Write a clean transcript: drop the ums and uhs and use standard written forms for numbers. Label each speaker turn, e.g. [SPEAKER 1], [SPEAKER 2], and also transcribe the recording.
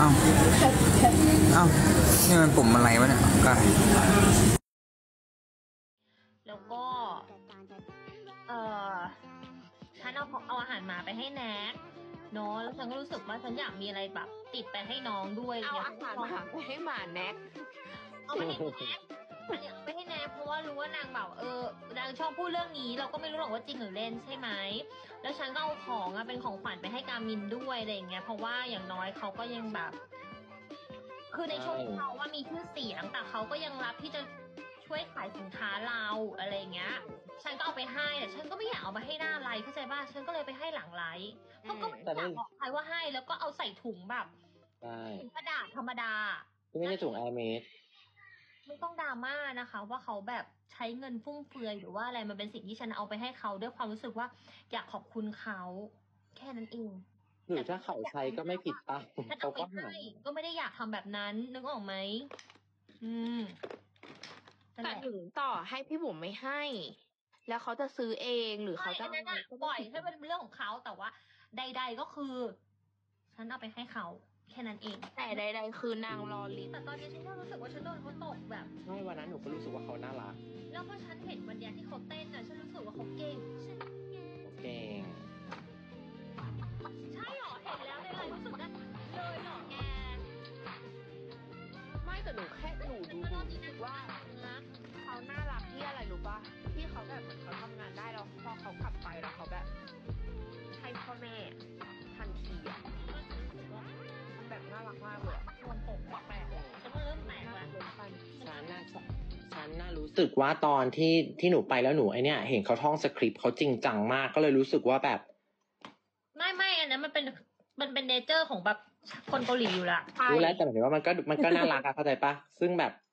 [SPEAKER 1] อ้าวอ้าวนี่มันปุ่มอะไรวะเนี่ยกาย
[SPEAKER 2] แล้วก็ฉันเอาอาหารหมาไปให้แน็กเนาะแล้วฉันก็รู้สึกว่าฉันอยากมีอะไรแบบติดไปให้น้องด้วย
[SPEAKER 3] เอาอาหารหมาไปให้หมาแน็ก
[SPEAKER 2] เอาไปให้แน็กอันนี้เอาไปให้แน็กเพราะว่ารู้ว่านางแบบนางชอบพูดเรื่องนี้เราก็ไม่รู้หรอกว่าจริงหรือเล่นใช่ไหมแล้วฉันก็เอาของเป็นของขวัญไปให้กามินด้วยอะไรอย่างเงี้ยเพราะว่าอย่างน้อยเขาก็ยังแบบคือในช่วงเขาว่ามีชื่อเสียงแต่เขาก็ยังรับที่จะช่วยขายสินค้าเราอะไรอย่างเงี้ยฉันก็เอาไปให้แต่ฉันก็ไม่อยากเอามาให้หน้าไลฟ์เข้าใจป่ะฉันก็เลยไปให้หลังไลฟ์เพราะก็ไม่อยากบอกใครว่าให้แล้วก็เอาใส่ถุงแบบถุงกระดาษธรรมดา
[SPEAKER 4] ไม่ใช่ถุงแอร์เมส
[SPEAKER 2] ไม่ต้องดราม่านะคะว่าเขาแบบใช้เงินฟุ่มเฟือยหรือว่าอะไรมันเป็นสิ่งที่ฉันเอาไปให้เขาด้วยความรู้สึกว่าอยากขอบคุณเขาแค่นั้นเอง
[SPEAKER 4] หรือถ้าเขาใช้ก็ไม่ผิดป่ะ
[SPEAKER 2] เขาก็ให้ก็ไม่ได้อยากทำแบบนั้นนึกออกไหม
[SPEAKER 3] แต่ถึงต่อให้พี่บุ๋มไม่ให้ แล้วเขาจะซื้อเองหรือเขาจะ
[SPEAKER 2] ปล่อยให้เป็นเรื่องของเขาแต่ว่าใดๆก็คือฉันเอาไปให้เขาแค่นั้นเอง
[SPEAKER 3] แต่ใดๆคือนางรอลิ
[SPEAKER 2] แต่ตอนนี้ฉันก็รู้สึกว่าฉันโดนเขาตกแบบ
[SPEAKER 4] ไม่วันนั้นหนูก็รู้สึกว่าเขาน่ารัก
[SPEAKER 2] แล้วพอฉันเห็นวันนี้ที่เขาเต้นน่ะฉันรู้สึกว่าเขาเก่ง
[SPEAKER 4] ใ
[SPEAKER 2] ช่หรอเห็นแล้วในไลฟ์รู้สึกได้เลยหรอแก
[SPEAKER 3] ไม่แต่หนูแค่หนูรู้สึกว่าเขาน่ารักที่อะไรรู้ป่ะที่เขาแบบเขาทำงานได้แล้วพอเขากลับไปแล้วเขาแบบให้พ่อแม่ทันทีอ่ะแบบน่ารักมากเลย
[SPEAKER 2] รวมผมแปลกเลยฉันก็เริ่มแปลกแล้ว
[SPEAKER 4] ฉันน่ารู้สึกว่าตอนที่หนูไปแล้วหนูไอเนี้ยเห็นเขาท่องสคริปต์เขาจริงจังมากก็เลยรู้สึกว่าแบบ
[SPEAKER 2] ไม่อันนั้นมันเป็นเนเจอร์ของแบบคนเกาหลีอยู่ละ
[SPEAKER 4] รู้แล้วแต่หมายถึงว่ามันก็น่ารักอะเข้าใจปะซึ่งแบบ